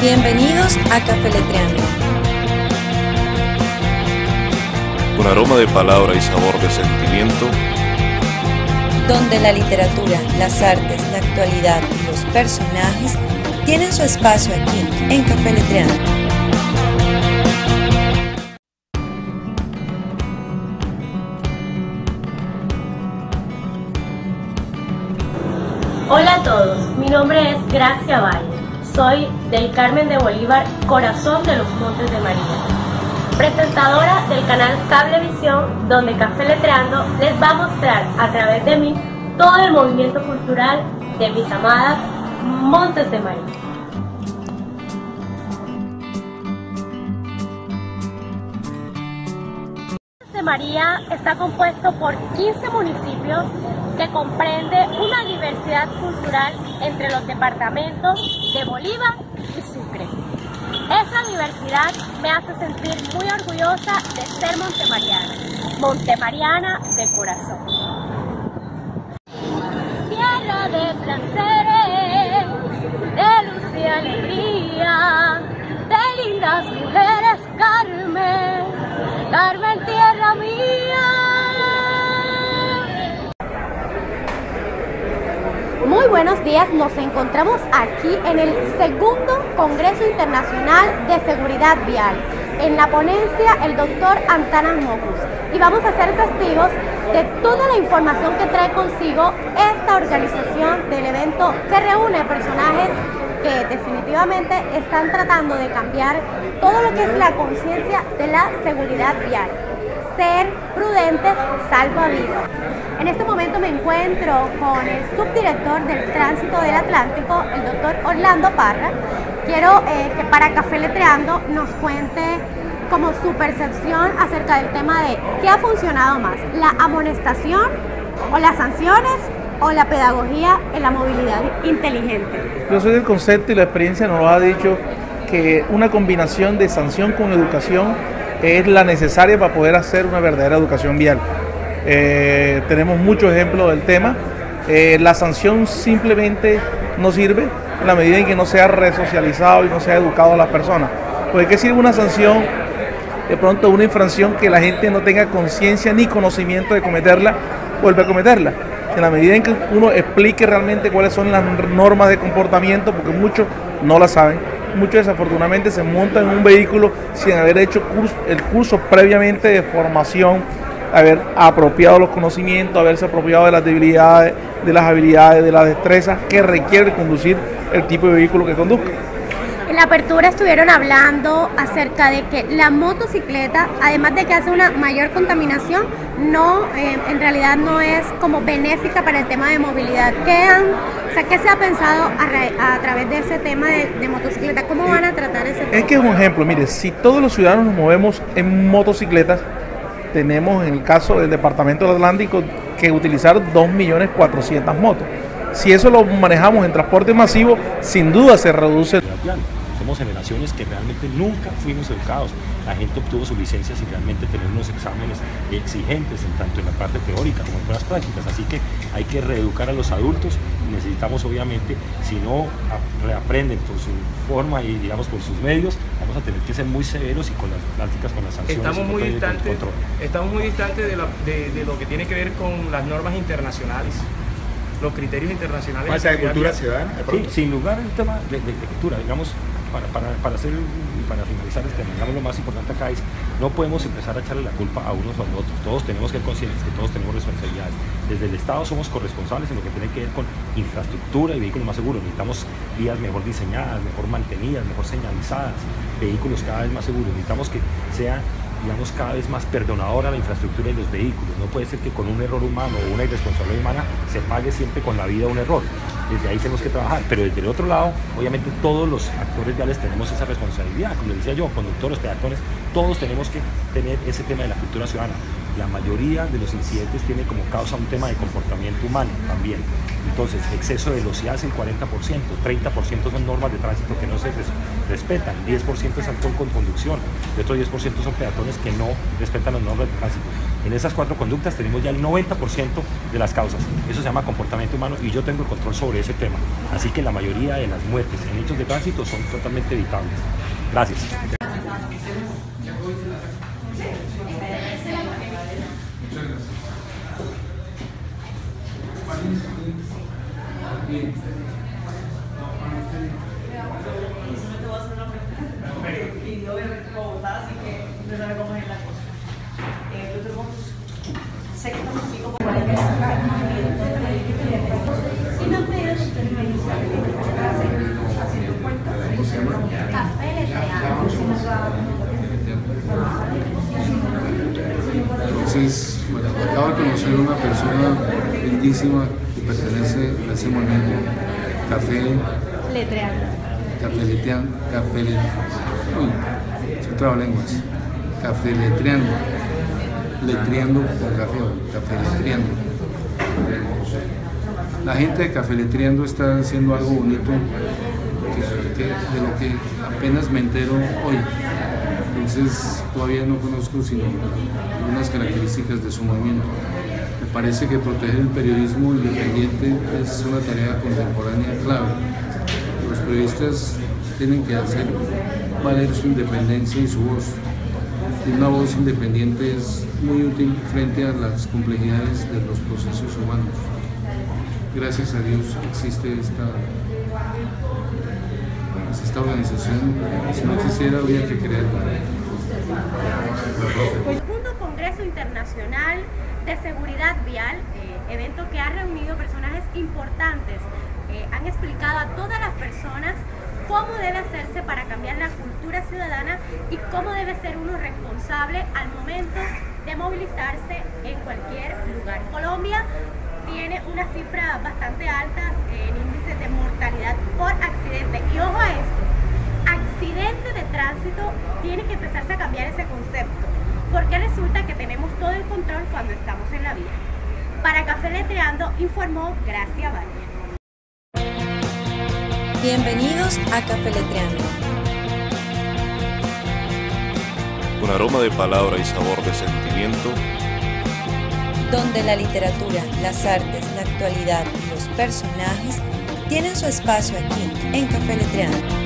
Bienvenidos a Café Letreando. Con aroma de palabra y sabor de sentimiento, Donde la literatura, las artes, la actualidad y los personajes tienen su espacio aquí, en Café Letreando. Hola a todos, mi nombre es Gracia Valle, soy del Carmen de Bolívar, corazón de los Montes de María, presentadora del canal Cablevisión, donde Café Letreando les va a mostrar a través de mí todo el movimiento cultural de mis amadas Montes de María. Montes de María está compuesto por 15 municipios que comprende una diversidad cultural entre los departamentos de Bolívar y Sucre. Esa diversidad me hace sentir muy orgullosa de ser montemariana de corazón. Tierra de placeres, de luz y alegría, de lindas mujeres, Carmen, Carmen, tierra mía. Muy buenos días, nos encontramos aquí en el segundo Congreso Internacional de Seguridad Vial, en la ponencia el doctor Antanas Mocus, y vamos a ser testigos de toda la información que trae consigo esta organización del evento que reúne personajes que definitivamente están tratando de cambiar todo lo que es la conciencia de la seguridad vial. Ser prudentes salva vidas. En este momento me encuentro con el subdirector del Tránsito del Atlántico, el doctor Orlando Parra. Quiero que para Café Letreando nos cuente como su percepción acerca del tema de qué ha funcionado más, la amonestación o las sanciones o la pedagogía en la movilidad inteligente. Yo soy del concepto y la experiencia nos lo ha dicho que una combinación de sanción con educación es la necesaria para poder hacer una verdadera educación vial. Tenemos muchos ejemplos del tema. La sanción simplemente no sirve en la medida en que no sea resocializado y no sea educado a las personas. Porque ¿qué sirve una sanción? De pronto una infracción que la gente no tenga conciencia ni conocimiento de cometerla, vuelve a cometerla. En la medida en que uno explique realmente cuáles son las normas de comportamiento, porque muchos no las saben, muchos desafortunadamente se montan en un vehículo sin haber hecho el curso previamente de formación, haber apropiado los conocimientos, haberse apropiado de las debilidades, de las habilidades, de las destrezas que requiere conducir el tipo de vehículo que conduzca. En la apertura estuvieron hablando acerca de que la motocicleta, además de que hace una mayor contaminación, en realidad no es como benéfica para el tema de movilidad. ¿Qué se ha pensado a través de ese tema de motocicleta? ¿Cómo van a tratar ese tema? Es que es un ejemplo, mire, si todos los ciudadanos nos movemos en motocicletas, tenemos en el caso del Departamento del Atlántico que utilizar 2.400.000 motos. Si eso lo manejamos en transporte masivo, sin duda se reduce. Somos generaciones que realmente nunca fuimos educados. La gente obtuvo su licencia sin realmente tener unos exámenes exigentes, tanto en la parte teórica como en las prácticas. Así que hay que reeducar a los adultos. Necesitamos, obviamente, si no reaprenden por su forma y digamos por sus medios, vamos a tener que ser muy severos y con las prácticas, con las sanciones. Estamos muy distantes de lo que tiene que ver con las normas internacionales, los criterios internacionales. ¿Falta de cultura ciudadana? Sí, sin lugar el tema de cultura, digamos, para finalizar el tema, digamos, lo más importante acá es, no podemos empezar a echarle la culpa a unos o a otros. Todos tenemos que ser conscientes que todos tenemos responsabilidades. Desde el Estado somos corresponsables en lo que tiene que ver con infraestructura y vehículos más seguros. Necesitamos vías mejor diseñadas, mejor mantenidas, mejor señalizadas, vehículos cada vez más seguros. Necesitamos que sea, digamos, cada vez más perdonadora la infraestructura de los vehículos. No puede ser que con un error humano o una irresponsabilidad humana se pague siempre con la vida un error. Desde ahí tenemos que trabajar, pero desde el otro lado, obviamente todos los actores viales tenemos esa responsabilidad, como les decía yo, conductores, peatones, todos tenemos que tener ese tema de la cultura ciudadana. La mayoría de los incidentes tiene como causa un tema de comportamiento humano también. Entonces, exceso de velocidad es el 40%, 30% son normas de tránsito que no se respetan, 10% es alcohol con conducción, y otro 10% son peatones que no respetan las normas de tránsito. En esas 4 conductas tenemos ya el 90% de las causas. Eso se llama comportamiento humano y yo tengo el control sobre ese tema. Así que la mayoría de las muertes en hechos de tránsito son totalmente evitables. Gracias. Entonces, bueno, acabo de conocer a una persona lindísima que pertenece a ese movimiento Café Letreando. Soy trabalenguas. Café Letreando. Letreando con café, Café Letreando. La gente de Café Letreando está haciendo algo bonito de lo que apenas me entero hoy. Entonces todavía no conozco sino algunas características de su movimiento. Me parece que proteger el periodismo independiente es una tarea contemporánea clave. Los periodistas tienen que hacer valer su independencia y su voz. Y una voz independiente es muy útil frente a las complejidades de los procesos humanos. Gracias a Dios existe esta organización. Si no existiera, habría que crearla. El segundo Congreso Internacional de Seguridad Vial, evento que ha reunido personajes importantes, han explicado a todas las personas cómo debe hacerse para cambiar la cultura ciudadana y cómo debe ser uno responsable al momento de movilizarse en cualquier lugar. Colombia tiene una cifra bastante alta en índice de mortalidad por accidente. Y ojo a esto, accidente de tránsito, tiene que empezarse a cambiar ese concepto, porque resulta que tenemos todo el control cuando estamos en la vía. Para Café Letreando, informó Gracia Valle. Bienvenidos a Café Letreando. Con aroma de palabra y sabor de sentimiento, Donde la literatura, las artes, la actualidad y los personajes tienen su espacio aquí, en Café Letreando.